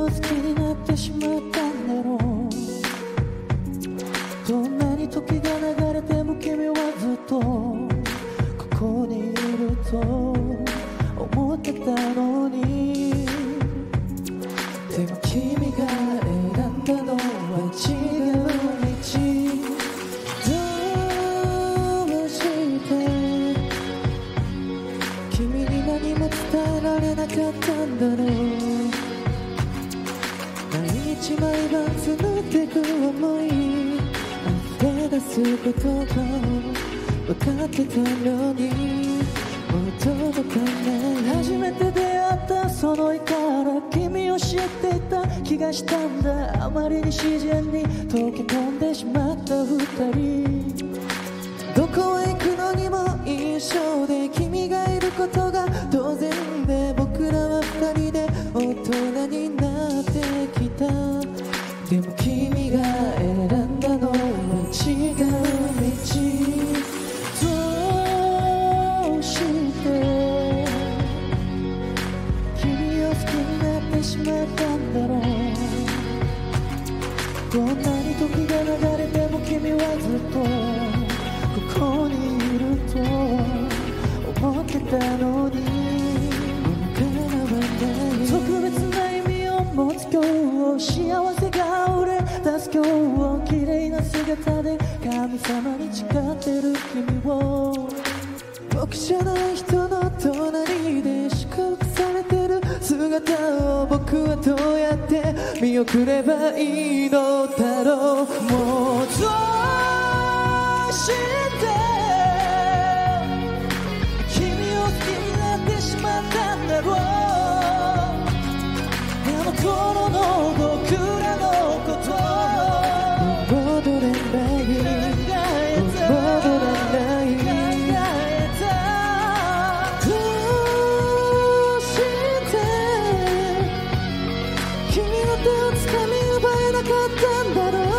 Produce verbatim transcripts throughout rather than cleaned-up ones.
好きになってしまったんだろう。どんなに時が流れても君はずっとここにいると思ってたのに。でも君が選んだのは違う道。どうして君に何も伝えられなかったんだろう。毎日毎晩募ってく想い溢れ出すことが分かってたのにもう届かない。初めて出会ったその日から君を知っていた気がしたんだ。あまりに自然に溶け込んでしまった二人。どこへ行くのにも一緒で君がいることが当然で僕らは二人で大人になってきた。でも君が選んだのは違う道。どうして君を好きになってしまったんだろう。どんなに時が流れても君はずっとここにいると思ってたのに特別な意味を持つ今日、幸せが溢れ出す今日、綺麗な姿で神様に誓ってる君を僕じゃない人の隣で祝福されてる姿を僕はどうやって見送ればいいのだろう。もうどうして君を好きになってしまったんだろう。あの頃の僕らのこと戻れない戻れないどうして君の手をつかみ奪えなかったんだろう。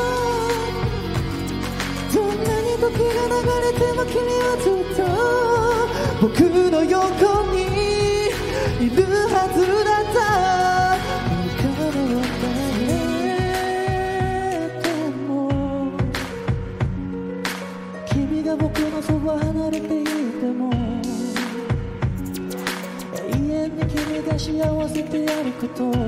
どんなに時が流れても君はずっと僕の横にいるはずだった。君が僕のそば離れていても永遠に君が幸せであること